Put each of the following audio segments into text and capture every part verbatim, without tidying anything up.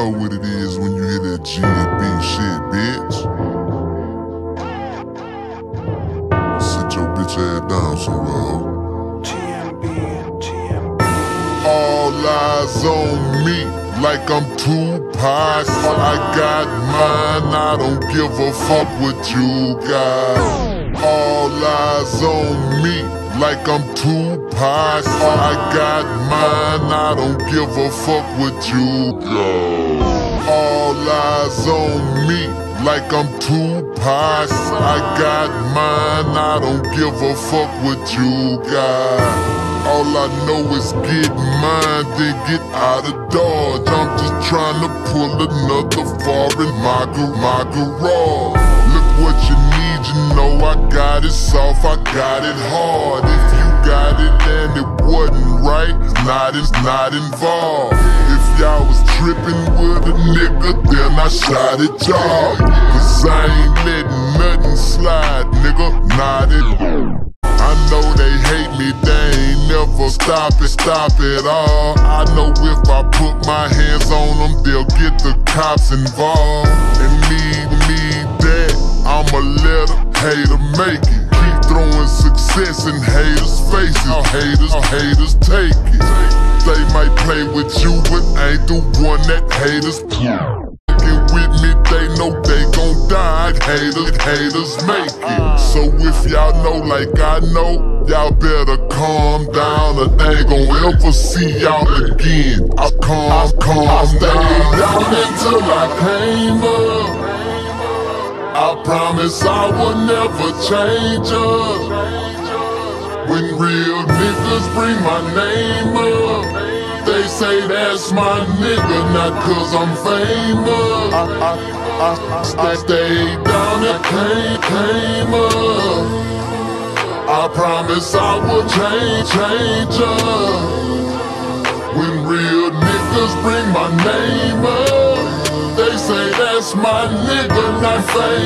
know what it is when you hear that G and B shit, bitch. Sit your bitch ass down somewhere, ho. G M B, G M B. All eyes on me, like I'm Tupac. I got mine, I don't give a fuck what you got. All eyes on me, like I'm Tupac. I got mine, I don't give a fuck what you got. All eyes on me, like I'm Tupac. I got mine, I don't give a fuck what you got. All I know is get mine, then get out of Dodge. I'm just trying to pull another foreign Maga, Maga raw. Look what you need, you know I got it soft, I got it hard. If you got it and it wasn't right, not, in, not involved. If y'all was tripping with a nigga, then I shot at y'all. Cause I ain't letting nothing slide, nigga, not at I know they hate me, they ain't never stop it, stop it all. I know if I put my hands on them, they'll get the cops involved. And me, me, that, I'ma let a hater make it. Keep throwing success in haters' faces, haters, haters take it. They might play with you, but ain't the one that haters pull. With me, they know they gon' die. Haters, haters make it. So if y'all know like I know, y'all better calm down or they ain't gon' ever see y'all again. I calm, calm I stayed down until I came up. I promise I will never change up. When real niggas bring my name up, they say that's my nigga, not cause I'm famous. I, I, I, I stayed down and came, came up. I promise I will change, change up. When real niggas bring my name up, they say that's my nigga, not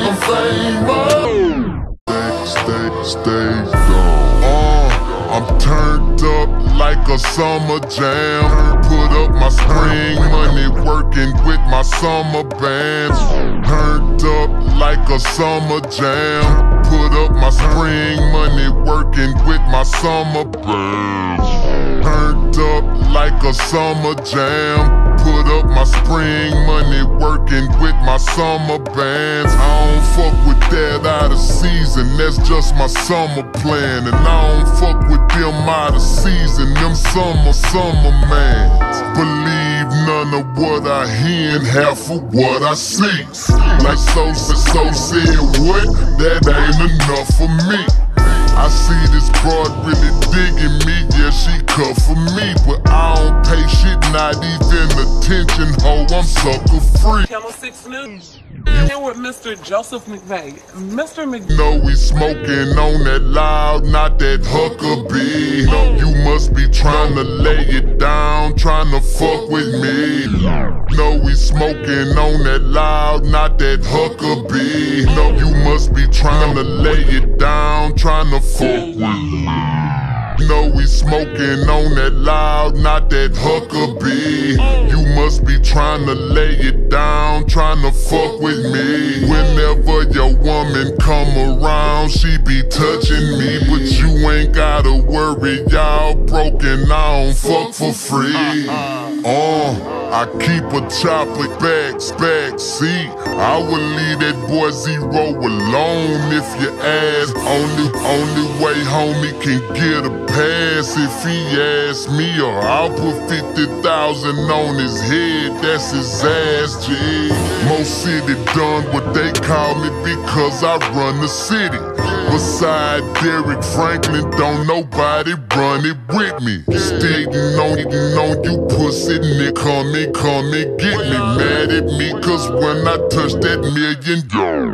fame, famous. Stay, stay, stay gone. Uh, I'm turned up like a summer jam. Put up my spring money, working with my summer bands. Turned up like a summer jam. Put up my spring money, working with my summer bands. Turned up like a summer jam. Put up my spring money, working with my summer bands. I don't fuck with that out of season, that's just my summer plan. And I don't fuck with them out of season, them summer, summer mans. Believe none of what I hear and half of what I see. Like so, so said what? That ain't enough for me. I see this broad really digging me, yeah, she cut for me. But I don't pay shit, not even attention, ho, I'm sucker free. Channel six News. Here with Mister Joseph McVeigh. Mister McVeigh. No, we smoking on that loud, not that Huckabee. No, you must be trying to lay it down, trying to fuck with me. No, we smoking on that loud, not that Huckabee. No, you must be trying to lay it down, trying to fuck with me. No, we smoking on that loud, not that Huckabee. You must be trying to lay it down, trying to fuck with me. Whenever your woman come around, she be touching me. But you ain't gotta worry, y'all broken, I don't fuck for free. Uh, I keep a chopper back, back seat. I would leave that boy Zero alone if you ask. Only, only way homie can get a pass if he asks me, or I'll put fifty thousand on his head, that's his ass, G. Most city done what they call me because I run the city. Beside Derek Franklin, don't nobody run it with me. Stating on it, on you pussy nigga, come and come and get me. Mad at me cause when I touch that million,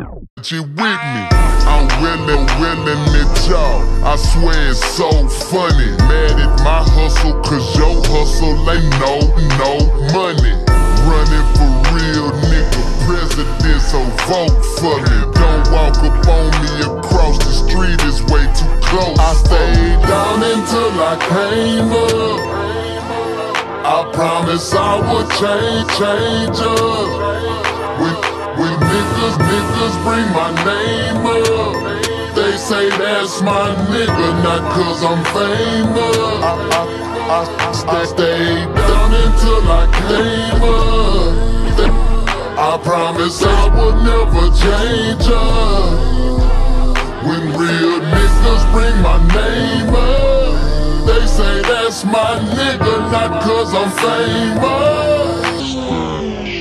you with me. I'm willing, willing at y'all. I swear it's so funny. Mad at my hustle cause your hustle ain't no, no money. Running for real nigga president, so vote for me. Don't walk up on me across the street, it's way too close. I stayed down until I came up. I I promise I would change, change up. When, when niggas, niggas bring my name up, they say that's my nigga, not cause I'm famous. I, I, I, I stayed down until I came up. I promise I would never change up. When real niggas bring my name up, they say that's my nigga, not cause I'm famous.